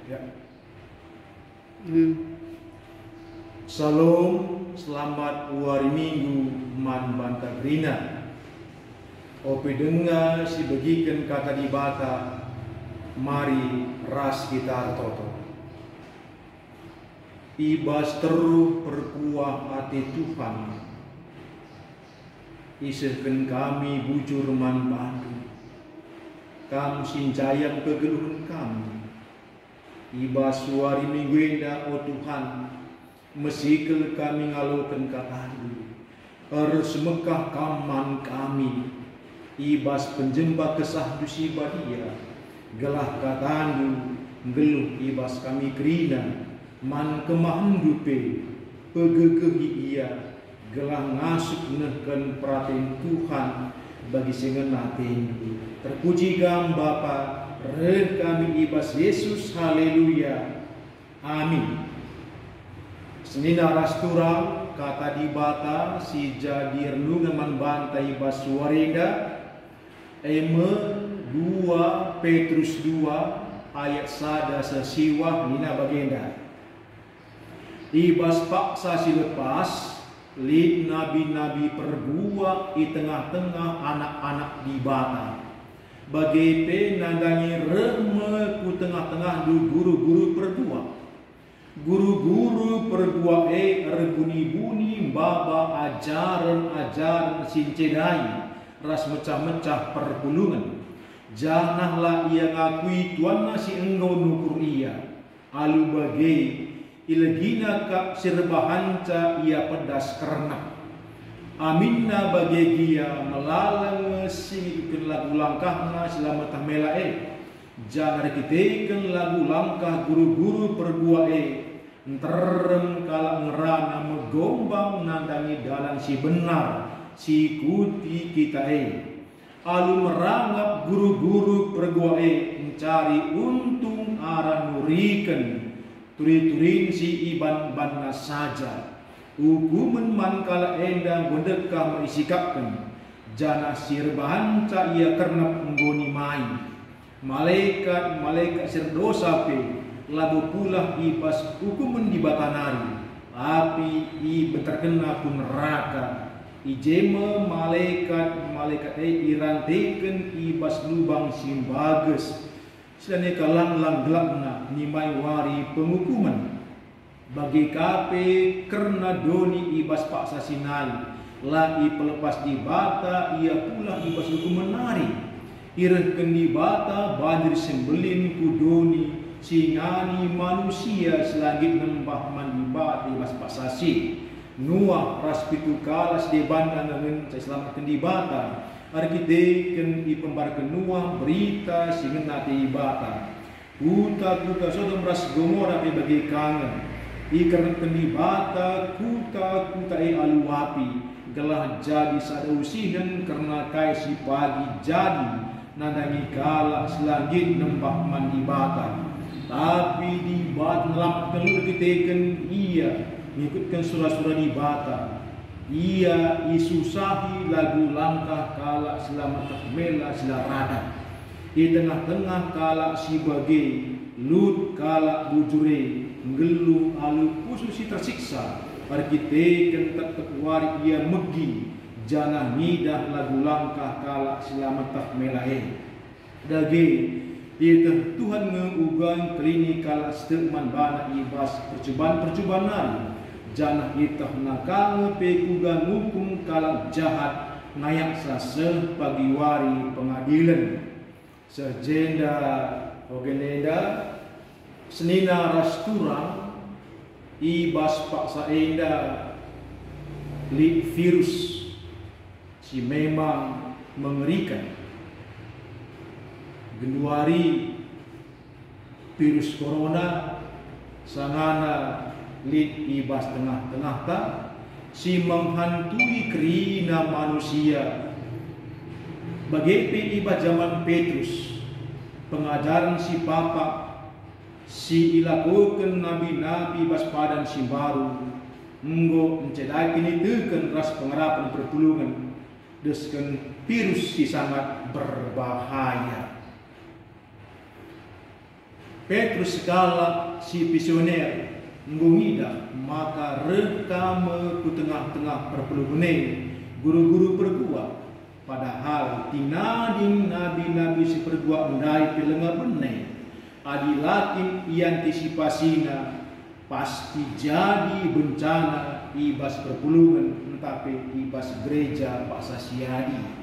Ya. Salam, selamat hari Minggu man banta grina. Opi dengar si bagikan kata di bata, mari ras kita toto. Ibas teruh perkuah hati Tuhan. Isahkan kami bujur man bantu. Kamu sincayang kegeluhan kami. Ibas suari minggu enda, oh Tuhan, mesikil kami ngalokan katamu. Harus Mekah kaman kami. Ibas penjemba kesah dusi badia. Gelah katamu, geluh ibas kami kerina. Man kemahan dupe, pegegehi ia. Gelah ngasuk nehkan perhatian Tuhan bagi sengenatin. Terpuji gam Bapa. Reh kami ibas Yesus, haleluya, amin. Senina rasturang kata di bata si jadi renungan man banta ibas suarenda eme 2 Petrus 2 ayat sada sesiwah nina bagenda. Ibas paksa si lepas lid nabi-nabi perbuah di tengah-tengah anak-anak di bata. Bagi penandangi reme ku tengah-tengah du guru-guru perdua. Guru-guru perdua rebuni-buni baba ajaran-ajaran sincedai ras mecah-mecah perpulungan. Janganlah ia ngakui tuan nasi engkau nukur ia. Alu bagai ilegina kak sirbahanca ia pedas kernak. Aminna bagi dia melalang singkan lagu langkahna selama tahmela jangan dikitekan lagu langkah guru-guru perdua nterem kala ngerana megombang nandangi dalam si benar si kuti kita alu merangap guru-guru perdua mencari untung arah nurikan turi-turin si iban banna saja. Hukuman man kala endang bendekah merisikapkan jana sirbahanca ia karena penggoni main malaikat sirdosa pe labu pula ibas hukuman di batanari api i terkena ku neraka ijema malaikat irantekan ibas lubang simbages sedane kalang-lang gelapna nimai wari penghukuman bagi kape kerna doni ibas paksa sinai lai pelepas di bata ia pula ibas hukum menari irehken di bata banjir sembelin kudoni singani manusia selagit nembah mandi bata ibas paksa si Nuah ras pitu kalas di banda dengan selamatkan di bata arkiteken i pembarkan Nuah berita singenati bata kuta Sodom ras Gomora bagi kangen ikan penibata kuta aluapi gelah jadi sadausihan karena kaisi pagi jadi nandangi kala selangit nembah mandi bata tapi di bat nelamat kelur kiteken ia mengikutkan surah-surah di bata ia isusahi lagu langkah kala selamat takmela selarada di tengah-tengah kala si bagai lut kala bujure ngelu alu khususi tersiksa arkiteken tetap wari ia megi jangan nidah lagu langkah kala selamat tak melahe dage itu Tuhan ngeugang klinik kala stegman bana ibas percobaan jangan itah nakal pekugan hukum kala jahat nayak saseh pagi wari pengadilan sejenda ogeneda senina rasturang ibas paksa enda virus si memang mengerikan genuari virus corona sangana ibas tengah-tengah ta si menghantui kerina manusia bagi ibas zaman Petrus pengajaran si Papa si ilakukan nabi-nabi baspadan si baru enggo mencedai kini teken ras pengerapan perpulungan desken virus si sangat berbahaya Petrus segala si visioner ngungida maka rekame ku tengah-tengah perpelugune guru-guru pergua, padahal tinading nabi-nabi si pergua endai pelenga bene adilakin iantisipasina pasti jadi bencana ibas perpulungan tapi ibas gereja paksa siadi.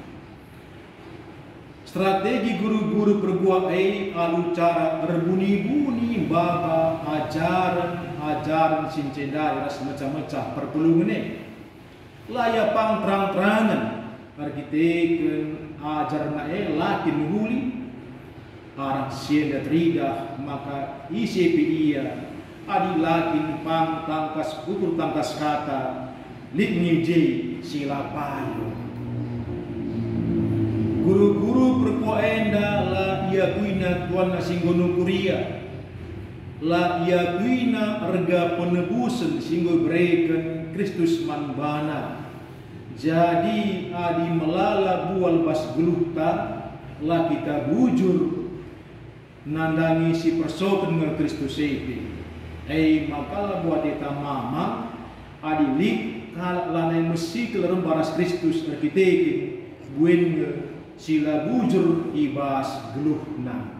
Strategi guru-guru pergua alu cara berbuni-buni baba ajaran sincedai ras macam-macam perpulungan layapang terang-terangan arkiteken ajaran lakin nuhuli arah sienda tridah maka ICP ia adi lakin pang tangkas ukur tangkas kata litni j sila payo. Guru-guru perkuaenda la ia kuina tuan singgono kuria la ia kuina rega penebusan singgo berikan Kristus manbana. Jadi adi melala bual bas geluhta la kita bujur nandangi si persoken dengan Kristus itu. Maka buat kita mama adi lik kalak lanai mesi kelerem baras Kristus arkiteke buenga sila bujur ibas geluhna.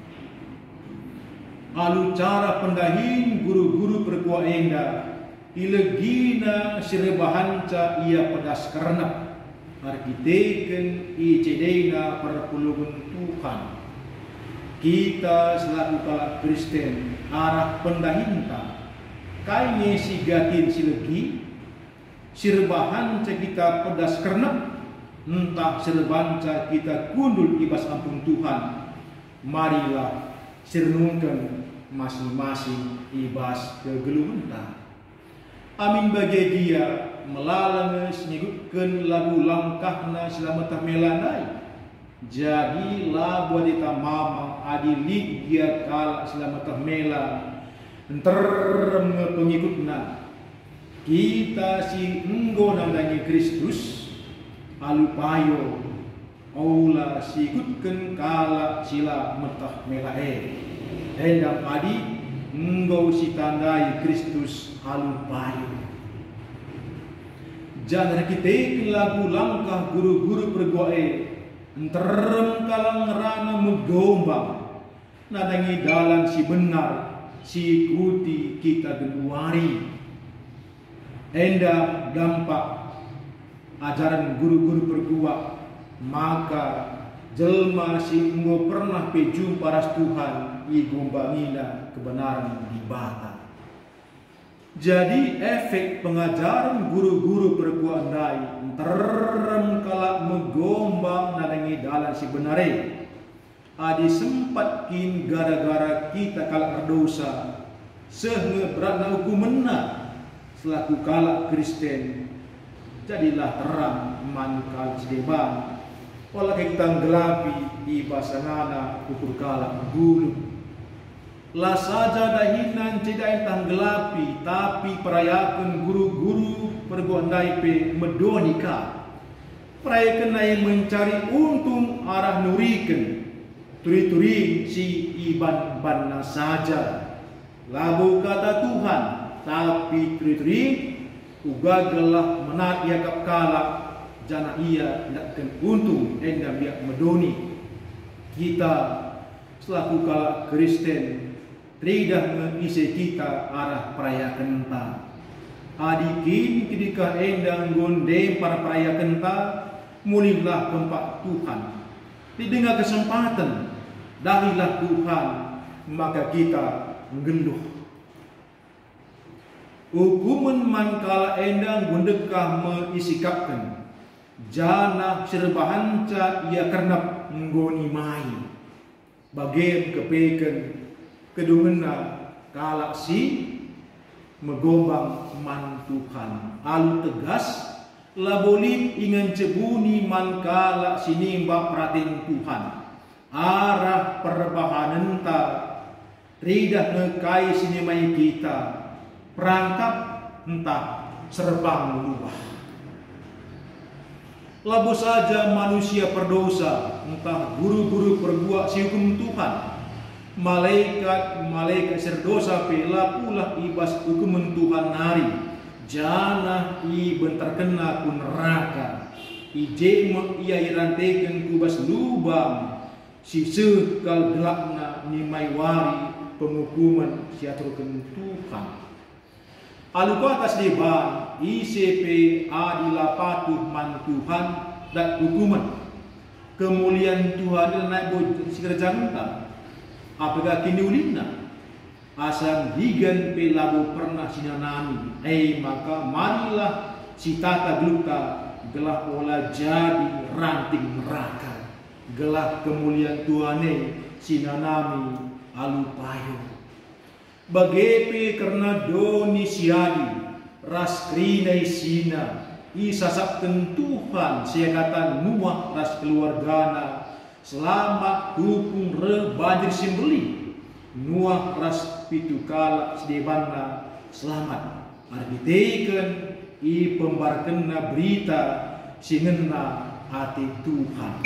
Alu cara pendahin guru-guru perkuaenda ilegina sirebahanca ia pedas karena arkiteken icedena perpulungan Tuhan. Kita selaku kalak Kristen arah pendahinta kainnya si gatin silegi sirbahanca kita pedas karena entah sirbanca kita kundul ibas ampun Tuhan. Marilah sirnungkan masing-masing ibas kegeluhenta. Amin bagi dia melalanges nyigutkan lagu langkahna selamatah melanai. Jadi lagu adita mama adilik dia kalak selamatah mela enterem pengikutna. Kita si enggo nandangi Kristus alupayo aula sikutkan kalak sila metah melae. Hendam adi enggo si tandai Kristus alupayo. Jangan kita lagu langkah guru-guru perguae enterem kalang ngerana megombang nadangi dalan si benar si ikuti kita genuari. Enda dampak ajaran guru-guru pergua maka jelma si enggo pernah pejum paras Tuhan igombangina kebenaran di bata. Jadi efek pengajaran guru-guru pergua andai terem kalak megombang nadangi dalan si benare adi sempat kin gara-gara kita kalak berdosa sehingga beratna hukumna selaku kalak Kristen. Jadilah terang mankal sedeban wala kita gelapi di basanana ukur kalak gulu la saja dahinan cedain tanggelapi tapi perayakan guru-guru perguandai pe medonika perayakan yang mencari untung arah nuriken turi-turi si iban-banna saja labu kata Tuhan tapi turi-turi ugagalah menat yakap kalak jana ia nakkan untung endam biak medoni. Kita selaku kalak Kristen tidak mengisi kita arah perayaan ta. Adikin ketika endang gondem para perayaan ta mulihlah kempak Tuhan. Didengar kesempatan dahilah Tuhan maka kita menggeluh. Hukuman mankala endang gundekah mengisikapkan jana serbahanca ia karena menggoni mai bagian kepeken kedungena kalak si megombang man Tuhan alu tegas labolin ingan cebuni man kalak sinimba pratin Tuhan arah perbahanan ta ridah nekai sinimai kita perangkap entah serbang luah. Labu saja manusia perdosa entah guru-guru perbuat si hukum Tuhan malaikat serdosa pela pula ibas hukuman Tuhan nari jana i bentar kena ku neraka ije ia irantekan ku bas lubang si sekal gelapna nimai wari penghukuman siaturkan Tuhan alu atas deban ICP adila patuh man Tuhan dan hukuman kemuliaan Tuhan dan naik boj sekerjaan apakah kini ulina asal digan pelabu pernah sinanami maka marilah si tata gluta gelah olah jadi ranting neraka gelah kemuliaan Tuhane sinanami alupayo bagepe karena doni siadi ras krinai sina isasapkan Tuhan siagatan nuah ras keluargana selamat dukung banjir simbeli nuah ras pitu kala sedebana selamat argiteken i pembarkena berita singena hati Tuhan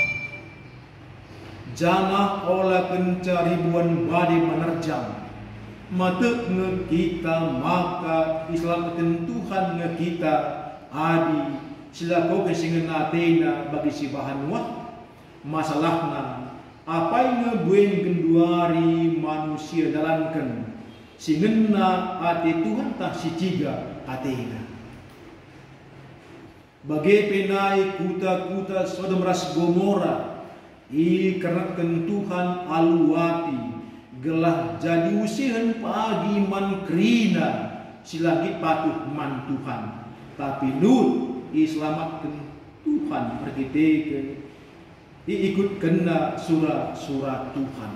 jangan olah kenca ribuan badai menerjang mata nge kita maka diselamatkan Tuhan nge kita adi silaku kesingena tena bagi si bahan nuah masalahna apa yang ngebuin genduari manusia dalamkan singena hati Tuhan tak si ciga hatena bagai penai kuta-kuta Sodom ras Gomora keranakan Tuhan aluati gelah jadi usihan pagi man krina silagi patuh man Tuhan tapi Lut iselamatkan Tuhan pergiteken ikut kena surah Tuhan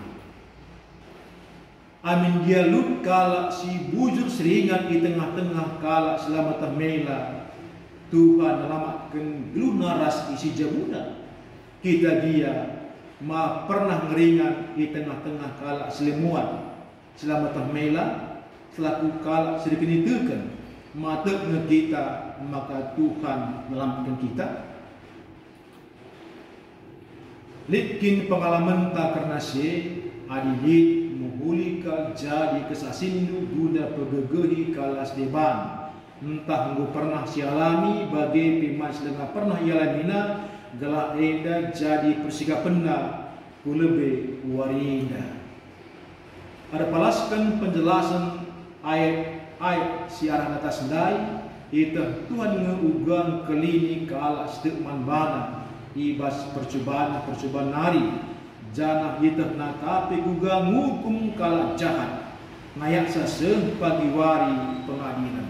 amin dia Lut kala si bujur seringat di tengah-tengah kala selamat mela Tuhan selamatkan luna ras isi jabuna kita dia ma pernah ngeringat di tengah-tengah kala selemuan selamat mela selaku kala sedikit ditekan mata kita maka Tuhan selamatkan kita litkin pengalaman tak karena si adidit muhulika jadi kesasindu guna pegegehi kalas deban entah engkau pernah sialami bagi pimas dengan pernah ialamina gelak enda jadi persikapenna kulebe warinda ada palaskan penjelasan ayat siaran atas sendai itu Tuhan ngeugang kelini kala stekman bana ibas percobaan nari jana hitah nakape guga ngukum kala jahat ngayak saseh pagi wari pengadilan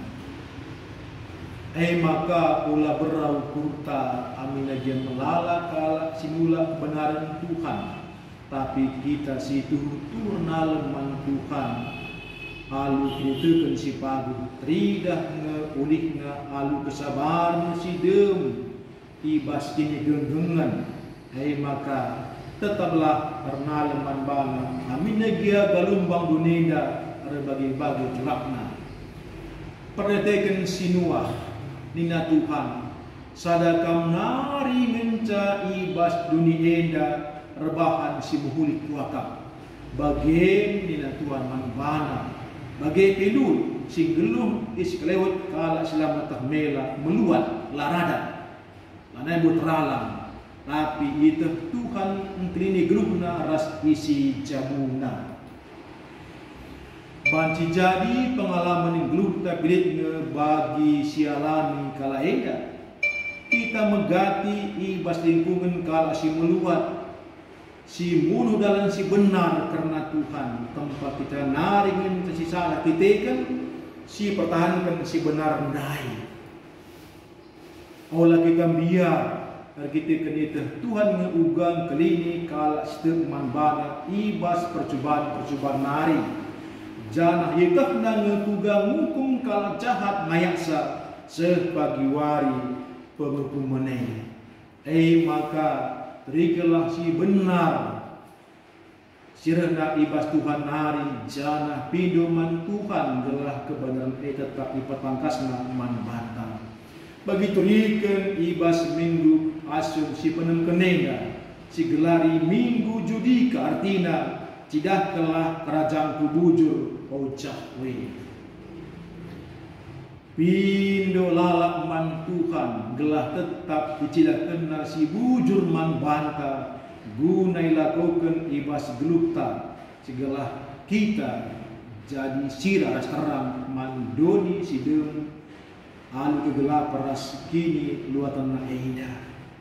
maka ulah berau kurta amina dia melala kala simula kebenaran Tuhan tapi kita situ turna leman Tuhan alu kritekan si pagu tridah ngeulihna alu kesabaran si dem ibas kini genggengan maka tetaplah karena leman bala amin dia galumbang dunenda ada bagi-bagi celakna perhatikan sinuah nina Tuhan sadakam nari menca ibas dunienda rebahan si muhulik kuakam bagian nina Tuhan manbana bagai pelul si gelum is kelewat kala selamat mela meluat larada anai butralang tapi itu Tuhan entrini gelumna ras isi jamuna banci jadi pengalaman yang gelum tapi bagi sialami kala eda kita megati ibas lingkungan kala si meluat si munuh dalam si benar karena Tuhan tempat kita naringin si salah kita kan si pertahankan si benar ndai olah kita biar kita kenita Tuhan ngeugang kelini kala stekman bana ibas percobaan nari janah yekah na ngetugang ngukum kala jahat mayaksa sepagi wari penghukum meneh maka terigalah si benar sirna ibas Tuhan nari janah pindoman Tuhan gelah kebenaran tetap ipatangkasna man batang bagi terikan ibas minggu asyum si penem kenega si gelari minggu judika artina cidah kelah kerajaan ku bujur ojah we. Pindo lalak man Tuhan gelah tetap dicidah kena si bujur man banta gunai lakukan ibas gelukta segelah kita jadi sirah ras terang mandoni si dem alu kegelap ras kini luatan na eida.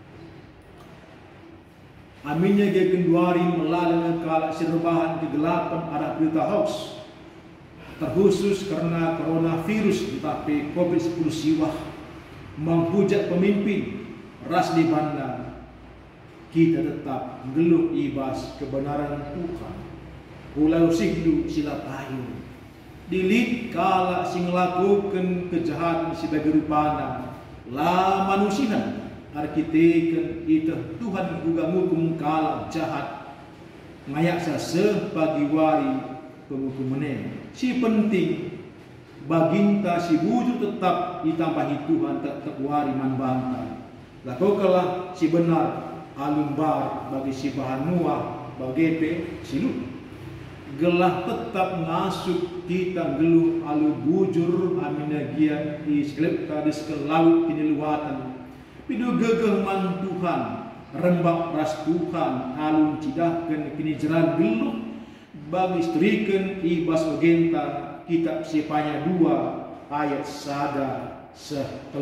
Aminnya dia kenduari melalui kala serbahan kegelapan ada berita hoax terkhusus karena coronavirus tetapi COVID-10 siwah menghujat pemimpin ras di banda kita tetap geluh ibas kebenaran Tuhan ulau sigdu sila payu dilit kala sing lakukan kejahatan sebagai rupana la manusia arkiteken itu Tuhan juga ngukum kala jahat ngayak sa pagi wari penghukumannya si penting baginta si wujud tetap ditambahi Tuhan tetap wari man banta lakukanlah si benar alumbar bagi si bahan nuah bagi silu gelah tetap ngasuk kita geluh alu bujur aminagia di sekelip kadis ke laut kini luatan pidu gegeh man Tuhan rembak ras Tuhan alun cidahkan kini jeran geluh bagi istrikan ibas ogenta kitab Sefanya 2 ayat sada 10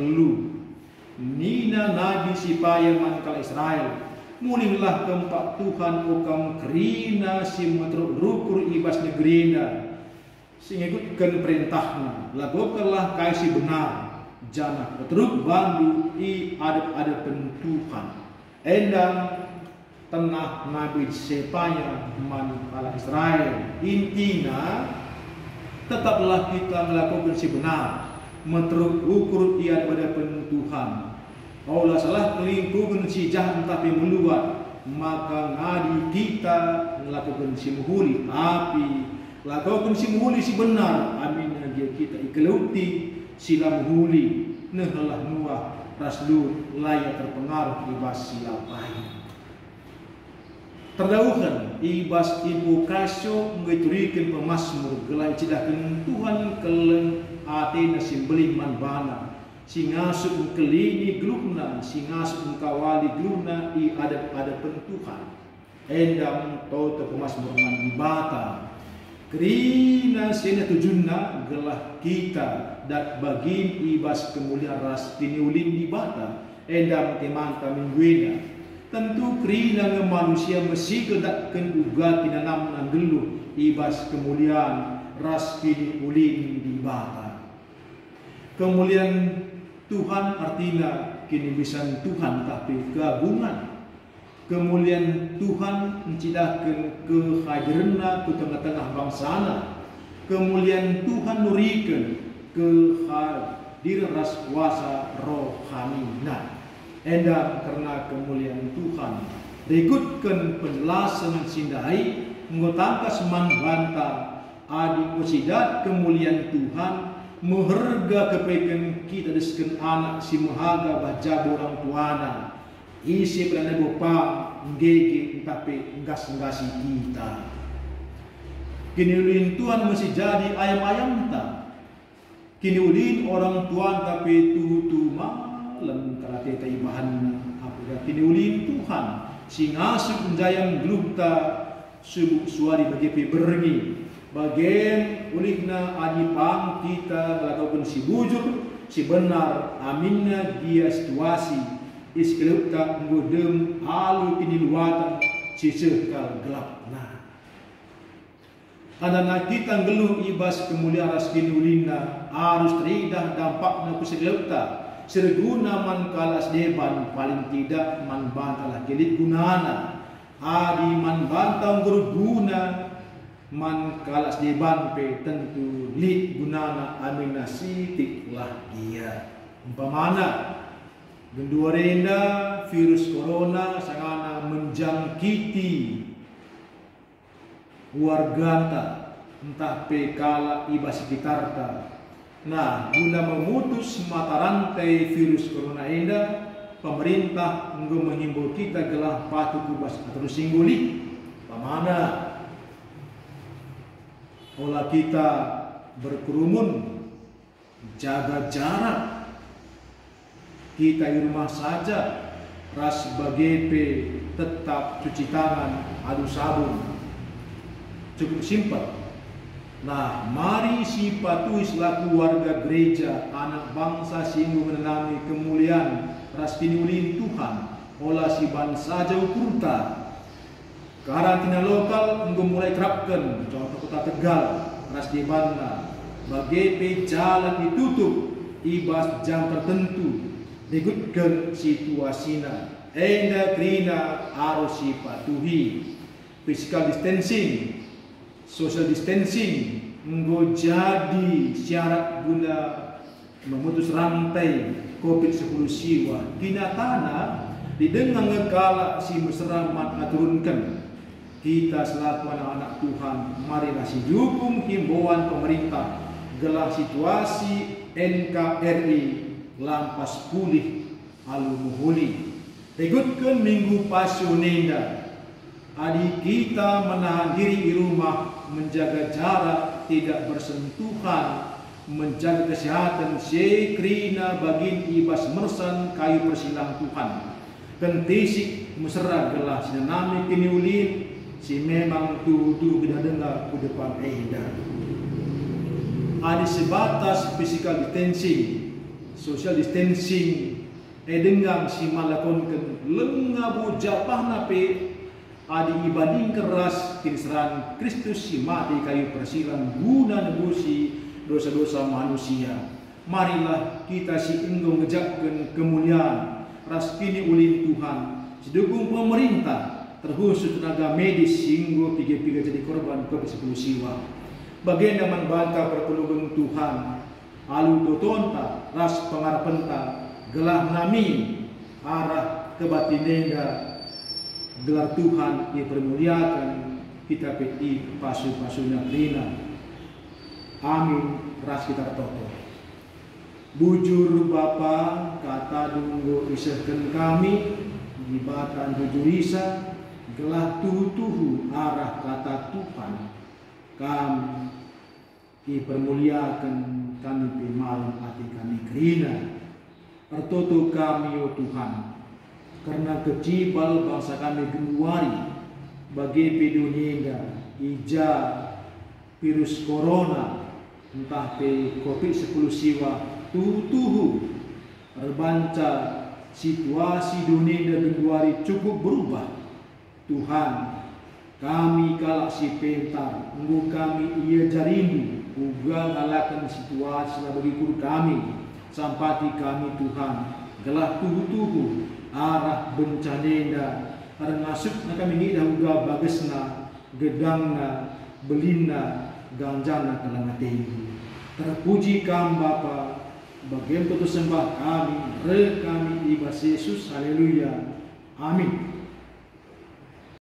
nina nabi sipaya man kal Israel mulihlah keempat Tuhan ukam kerina si metruk rukur ibas negerina sing ikutkan perintahna lakukanlah kaisi benar janah petruk bandu i adab Tuhan endang tengah nabi Sefanya man kal Israel intina tetaplah kita melakukan si benar metruk ukur ia pada Tuhan. Allah salah kelingkungan si jahat tapi meluat maka ngadi kita melakukan si muhuli tapi lakukan si muhuli si benar amin dia kita ikeluti sila muhuli nehalah nuah raslu layak terpengaruh ibas sila pahi terdauhan ibas ibu kasyo mengeturikan pemasmur gelai cidahkan Tuhan kelen atena simbeli man bana singasuk kelini gluna singasuk kawali gluna i ada pentuhan endam toto pemasmur man ibata kerina sena tujunna gelah kita dat bagin ibas kemuliaan ras tiniulin di bata endam temanta mingguina tentu kerina manusia mesti kedakkan uga tinanam nan geluh ibas kemuliaan ras tiniulin di bata kemuliaan Tuhan artinya kini bisa Tuhan tapi keagungan kemuliaan Tuhan mencidahkan kehadiranna ke tengah-tengah bangsana kemuliaan Tuhan nurikan kehadiran ras kuasa rohanina endam karena kemuliaan Tuhan diikutkan penjelasan sindai menggotangka seman banta adik usidat kemuliaan Tuhan meharga kepeken kita desken anak si mahaga baca orang tuana isi pelana bopa ngege tapi ngas-ngasi kita kini ulin Tuhan masih jadi ayam-ayam ta kini ulin orang tuan tapi tuhu malam kalau kita ibahan apa kini ulin Tuhan si ngasuk menjayang glukta subuk suari bagi berengi bagian ulihna adipang kita melakukan si bujur si benar aminna dia situasi iskelukta ngodem alu ini luatan si sekal gelap nah karena kita ngeluh ibas kemuliaan raskin ulina harus teridah dampakna kusekelukta serguna man kalas deban paling tidak man bantalah kelit gunana adi man bantang berguna man kalas di banpe tentu lit gunana amina sitiklah dia umpamana gendua renda virus corona sangana menjangkiti warganta entah pekala iba sekitarta nah guna memutus mata rantai virus corona enda pemerintah menghimbau kita gelah patuh kubas atau singguli umpamana olah kita berkerumun, jaga jarak, kita di rumah saja, ras bagepe tetap cuci tangan, adu sabun, cukup simpel. Nah, mari si patuhi selaku warga gereja, anak bangsa singgung menanami kemuliaan ras kiniulin Tuhan, olah si bangsa jauh kurta. Karantina lokal enggo mulai terapkan, contoh kota Tegal, ras di Banda, bagepe jalan ditutup, ibas jam tertentu, digutkan situasinya, enda krina harus si patuhi, physical distancing, social distancing, enggo jadi syarat guna memutus rantai COVID-19 siwa. Kinatana didengar ngekala si mesra mat aturunkan. Kita selaku anak-anak Tuhan, marilah si dukung himbauan pemerintah gelar situasi NKRI lampas pulih alu muhuli. Ikutkan minggu pasunenda, adik kita menahan diri di rumah, menjaga jarak, tidak bersentuhan, menjaga kesehatan sekrina bagin ibas mersan kayu persilang Tuhan. Kentisik mesra gelah sinanami kiniulin, si memang tuh kita dengar ke depan edan. Ada sebatas physical distancing, social distancing, dengang si malakonkan lengabu japah nape, ada ibading keras kinseran Kristus si mati kayu persilan guna nebusi dosa-dosa manusia. Marilah kita si engkau ngejakkan kemuliaan ras kini ulin Tuhan, sedukung pemerintah, terkhusus tenaga medis singgo piga-piga jadi korban COVID-19 siwa. Bagian membantah pertolongan Tuhan, alu totonta ras pengarapenta, gelah nami arah kebatinenda, gelar Tuhan dipermuliakan, kita peti pasu-pasunya rina. Amin, ras kita toto. Bujur Bapa, kata dunggo isahkan kami, dibatan bujur isa, gelah tuhu arah kata Tuhan. Kami dipermuliakan, kami pimalan hati kami kerina. Tertutup kami, ya Tuhan, karena kecibal bangsa kami genuari, bagi pedunia ija virus corona, entah pe COVID-19 siwa, tuhu terbanca situasi dunia genuari cukup berubah. Tuhan, kami kalak si pentar, engkau kami ia jarindu, uga ngalakan situasi bagi kur kami, sampati kami Tuhan, gelah tuhu arah bencanenda, termasuk na kami nida uga bagesna, gedangna, belina, ganjana kalangatengu. Terpuji kam Bapa, bagian putus sembah kami, re kami ibas Yesus, haleluya, amin.